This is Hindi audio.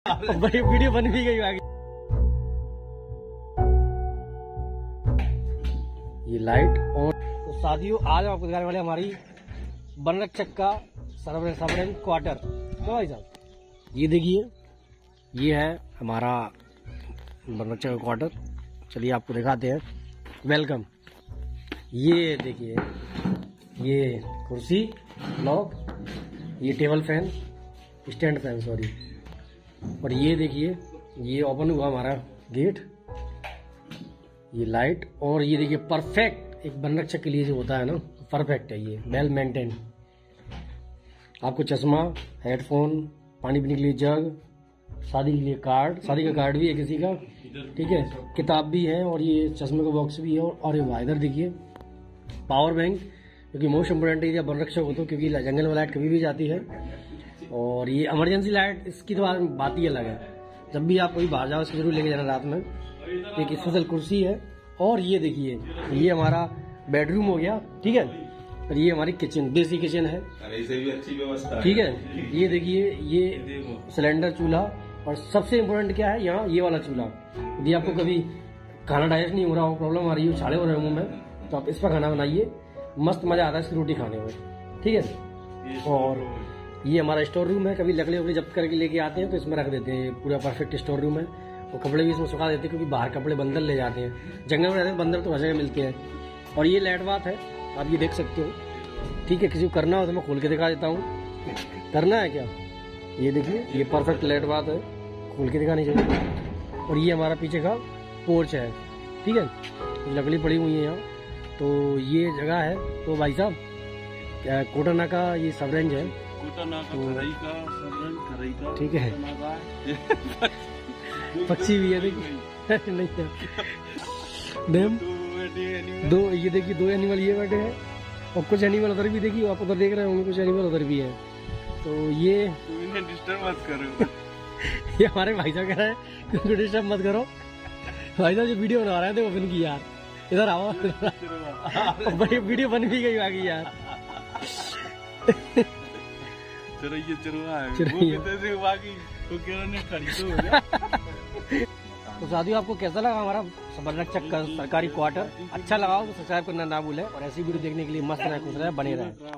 बड़ी वीडियो बन भी गई आगे। ये लाइट और तो साथियों आज आपको दिखाने वाले हमारी बनरक्षक का सबरेंट क्वार्टर। तो भाई साहब ये देखिए, ये है हमारा बनरक्षक का क्वार्टर। चलिए आपको दिखाते हैं। वेलकम। ये देखिए, ये कुर्सी लॉक, ये table fan, stand fan sorry, और ये देखिए ये ओपन हुआ हमारा गेट, ये लाइट, और ये देखिए परफेक्ट एक बनरक्षक के लिए जो होता है ना, परफेक्ट है ये, वेल मेंटेन। आपको चश्मा, हेडफोन, पानी पीने के लिए जग, शादी के लिए कार्ड, शादी का कार्ड भी है किसी का, ठीक है, किताब भी है, और ये चश्मे का बॉक्स भी है। और ये वाइडर देखिए, पावर बैंक, क्योंकि मोस्ट इम्पोर्टेंट एरिया बनरक्षक हो तो, क्योंकि जंगल में लाइट कभी भी जाती है। और ये इमरजेंसी लाइट, इसकी तो बात ही अलग है, जब भी आप कहीं बाहर जाओ इसको जरूर लेके जाना रात में। एक स्पेशल कुर्सी है। और ये देखिए, ये हमारा बेडरूम हो गया, ठीक है, और ये हमारी किचन, देसी किचन है, इसे भी अच्छी व्यवस्था, ठीक है। ये देखिए, ये सिलेंडर चूल्हा, और सबसे इम्पोर्टेंट क्या है यहाँ, ये वाला चूल्हा। यदि आपको कभी खाना डाइजेस्ट नहीं हो रहा हो, प्रॉब्लम आ रही हो, छाले हो रहे हो मुंह में, तो आप इस पर खाना बनाइए, मस्त मजा आता है इसकी रोटी खाने में, ठीक है। और ये हमारा स्टोर रूम है, कभी लकड़ी वकड़ी जब्त करके लेके आते हैं तो इसमें रख देते हैं, पूरा परफेक्ट स्टोर रूम है। और कपड़े भी इसमें सुखा देते हैं, क्योंकि बाहर कपड़े बंदर ले जाते हैं, जंगल में रहते हैं बंदर तो हर जगह मिलते हैं। और ये लाइट बात है, आप ये देख सकते हो, ठीक है। किसी को करना हो तो मैं खोल के दिखा देता हूँ। करना है क्या, ये देखिए, ये परफेक्ट लाइट बात है, खोल के दिखानी चाहिए। और ये हमारा पीछे का पोर्च है, ठीक है, लकड़ी पड़ी हुई है यहाँ, तो ये जगह है। तो भाई साहब क्या कोटाना का ये सब रेंज है, ठीक है, पक्षी भी है देखिए नहीं डैम, दो ये देखिए, दो एनिमल ये बैठे हैं, और कुछ एनिमल उधर भी देखिए, आप उधर देख रहे होंगे, कुछ एनिमल उधर भी है। तो ये डिस्टर्ब मत करो। ये हमारे भाई साहब कह रहे हैं क्योंकि डिस्टर्ब मत करो। भाई साहब जो वीडियो बना रहे थे वो बन की यार, इधर आओ, बड़ी वीडियो बन भी गई आगे यार। तो साथियों आपको कैसा लगा हमारा बनरक्षक का सरकारी क्वार्टर? अच्छा लगा हो तो सब्सक्राइब करना ना भूलें, और ऐसी वीडियो देखने के लिए मस्त रहे, खुश रहे, बने रहे।